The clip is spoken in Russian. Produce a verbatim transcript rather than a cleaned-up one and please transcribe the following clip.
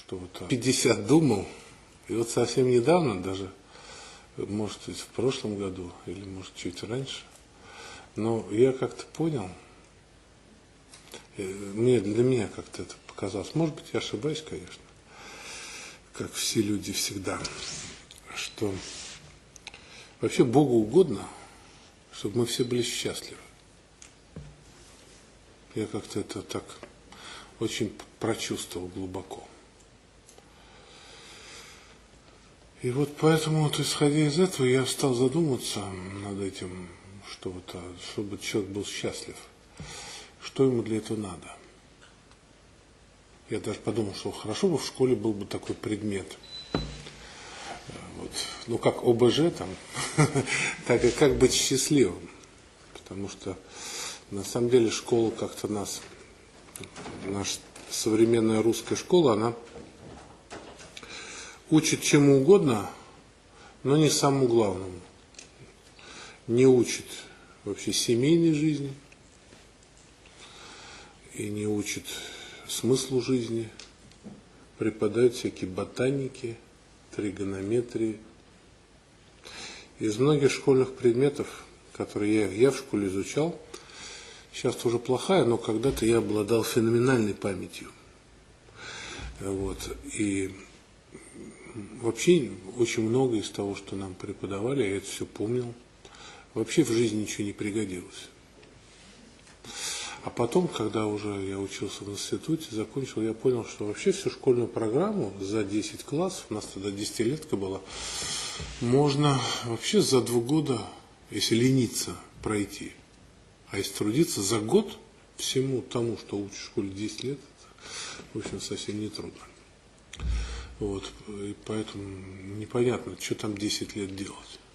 что вот пятьдесят думал, и вот совсем недавно, даже, может быть, в прошлом году, или может чуть раньше, но я как-то понял, мне, для меня как-то это показалось, может быть, я ошибаюсь, конечно, как все люди всегда, что вообще Богу угодно, чтобы мы все были счастливы. Я как-то это так очень прочувствовал глубоко. И вот поэтому, вот, исходя из этого, я стал задумываться над этим, что вот, чтобы человек был счастлив, что ему для этого надо. Я даже подумал, что хорошо бы в школе был бы такой предмет. Вот, ну, как О Б Ж там, так и как быть счастливым. Потому что на самом деле школа как-то нас, наша современная русская школа, она учит чему угодно, но не самому главному. Не учит вообще семейной жизни и не учит смыслу жизни. Преподают всякие ботаники, тригонометрии. Из многих школьных предметов, которые я, я в школе изучал, сейчас тоже плохая, но когда-то я обладал феноменальной памятью. Вот. И вообще очень много из того, что нам преподавали, я это все помнил. Вообще в жизни ничего не пригодилось. А потом, когда уже я учился в институте, закончил, я понял, что вообще всю школьную программу за десять классов, у нас тогда десятилетка была, можно вообще за два года, если лениться, пройти. А если трудиться за год всему тому, что учишь в школе десять лет, это, в общем, совсем не трудно. Вот, и поэтому непонятно, что там десять лет делать.